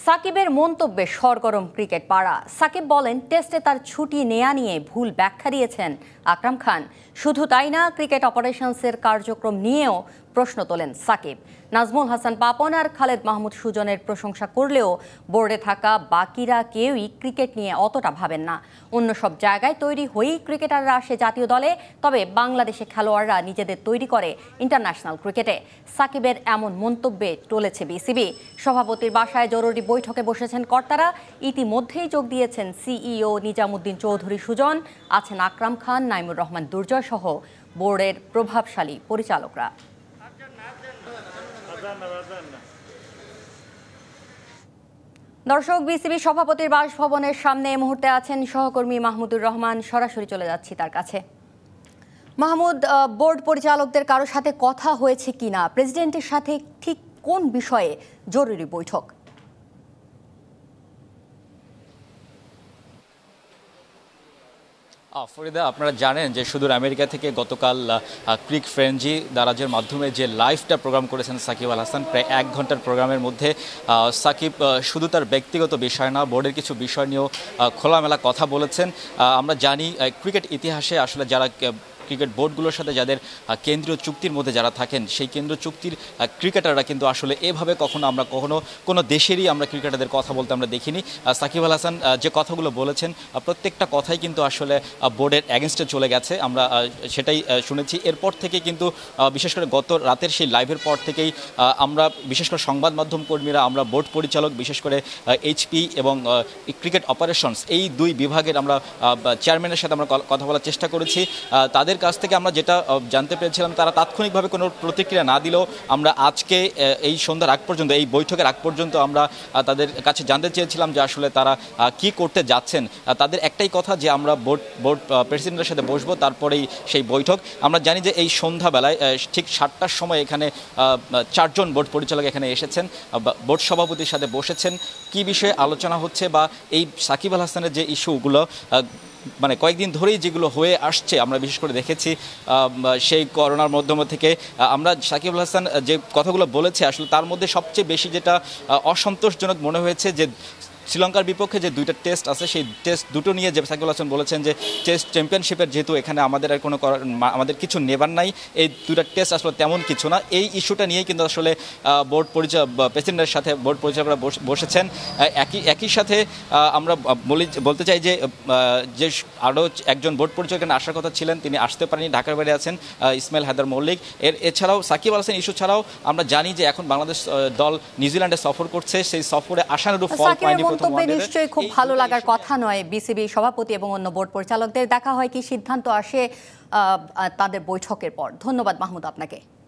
সাকিবের মন্তব্যে সরগরম ক্রিকেট পাড়া। সাকিব বলেন, টেস্টে তার ছুটি নেয়া নিয়ে ভুল ব্যাখ্যা দিয়েছেন আকরাম খান। শুধু তাই না, ক্রিকেট অপারেশনসের কার্যক্রম নিয়েও প্রশ্ন তোলেন সাকিব। নাজমুল হাসান পাপন আর খালেদ মাহমুদ সুজনের প্রশংসা করলেও বোর্ডে থাকা বাকিরা কেউই ক্রিকেট নিয়ে অতটা ভাবেন না। অন্য সব জায়গায় তৈরি হয়েই ক্রিকেটাররা আসে জাতীয় দলে, তবে বাংলাদেশে খেলোয়াড়রা নিজেদের তৈরি করে ইন্টারন্যাশনাল ক্রিকেটে। সাকিবের এমন মন্তব্যে টলেছে বিসিবি। সভাপতির বাসায় জরুরি বৈঠকে বসেছেন কর্তারা। ইতিমধ্যেই যোগ দিয়েছেন সিইও নিজামুদ্দিন চৌধুরী সুজন, আছেন আকরাম খান, নাইমুর রহমান দুর্জয় সহ বোর্ডের প্রভাবশালী পরিচালকরা। দর্শক, বিসিবি সভাপতির বাসভবনের সামনে এই মুহূর্তে আছেন সহকর্মী মাহমুদুর রহমান। সরাসরি চলে যাচ্ছি তার কাছে। মাহমুদ, বোর্ড পরিচালকদের কারোর সাথে কথা হয়েছে কিনা? প্রেসিডেন্টের সাথে ঠিক কোন বিষয়ে জরুরি বৈঠক? ফরিদা, আপনারা জানেন যে সুদূর আমেরিকা থেকে গতকাল ক্রিক ফ্রেঞ্জি দারাজের মাধ্যমে যে লাইভটা প্রোগ্রাম করেছেন সাকিব আল হাসান, প্রায় 1 ঘন্টার প্রোগ্রামের মধ্যে সাকিব শুধু তার ব্যক্তিগত বিষয় না, বোর্ডের কিছু বিষয় নিয়েও খোলামেলা কথা বলেছেন। আমরা জানি ক্রিকেট ইতিহাসে আসলে যারা ক্রিকেট বোর্ডগুলোর সাথে যাদের কেন্দ্রীয় চুক্তির মধ্যে যারা থাকেন, সেই কেন্দ্রীয় চুক্তির ক্রিকেটাররা কিন্তু আসলে এভাবে কখনো কোনো দেশেরই আমরা ক্রিকেটারদের কথা বলতে আমরা দেখিনি। সাকিব আল হাসান যে কথাগুলো বলেছেন, প্রত্যেকটা কথাই কিন্তু আসলে বোর্ডের অ্যাগেনস্টে চলে গেছে, আমরা সেটাই শুনেছি। এরপর থেকে কিন্তু বিশেষ করে গত রাতের সেই লাইভের পর থেকেই আমরা বিশেষ করে সংবাদ মাধ্যম কর্মীরা, আমরা বোর্ড পরিচালক, বিশেষ করে এইচপি এবং ক্রিকেট অপারেশনস, এই 2 বিভাগের আমরা চেয়ারম্যানের সাথে আমরা কথা বলার চেষ্টা করেছি। তাদের কাছ থেকে আমরা যেটা জানতে পেরেছিলাম, তারা তাৎক্ষণিকভাবে কোনো প্রতিক্রিয়া না দিলেও আমরা আজকে এই সন্ধ্যার আগ পর্যন্ত, এই বৈঠকের আগ পর্যন্ত আমরা তাদের কাছে জানতে চেয়েছিলাম যে আসলে তারা কি করতে যাচ্ছেন। তাদের একটাই কথা যে আমরা বোর্ড প্রেসিডেন্টের সাথে বসবো, তারপরেই সেই বৈঠক। আমরা জানি যে এই সন্ধ্যাবেলায় ঠিক 7টার সময় এখানে 4 জন বোর্ড পরিচালক এখানে এসেছেন, বোর্ড সভাপতির সাথে বসেছেন। কি বিষয়ে আলোচনা হচ্ছে বা এই সাকিব আল হাসানের যে ইস্যুগুলো মানে কয়েকদিন ধরেই যেগুলো হয়ে আসছে, আমরা বিশেষ করে দেখেছি সেই করোনার মাধ্যম থেকে আমরা সাকিব আল হাসান যে কথাগুলো বলেছে, আসলে তার মধ্যে সবচেয়ে বেশি যেটা অসন্তোষজনক মনে হয়েছে যে শ্রীলঙ্কার বিপক্ষে যে 2টা টেস্ট আছে, সেই টেস্ট দুটো নিয়ে যে সাকিব আল হাসান বলেছেন যে টেস্ট চ্যাম্পিয়নশিপের যেহেতু এখানে আমাদের আর কোনো আমাদের কিছু নেবার নাই, এই 2টা টেস্ট আসলে তেমন কিছু না। এই ইস্যুটা নিয়েই কিন্তু আসলে বোর্ড প্রেসিডেন্টের সাথে বোর্ড পরিচালকরা বসেছেন। একই সাথে আমরা বলতে চাই যে আরও একজন বোর্ড পরিচালক এখানে আসার কথা ছিলেন, তিনি আসতে পারেনি, ঢাকার বাইরে আছেন, ইসমাইল হায়দার মল্লিক। এছাড়াও সাকিব আল হাসান ইস্যু ছাড়াও আমরা জানি যে এখন বাংলাদেশ দল নিউজিল্যান্ডে সফর করছে, সেই সফরে আশানুরূপ ফল পায়নি। মন্তব্যে নিশ্চয়ই খুব ভালো লাগার কথা নয় বিসিবি সভাপতি এবং অন্য বোর্ড পরিচালকদের। দেখা হয় কি সিদ্ধান্ত আসে তাদের বৈঠকের পর। ধন্যবাদ মাহমুদ আপনাকে।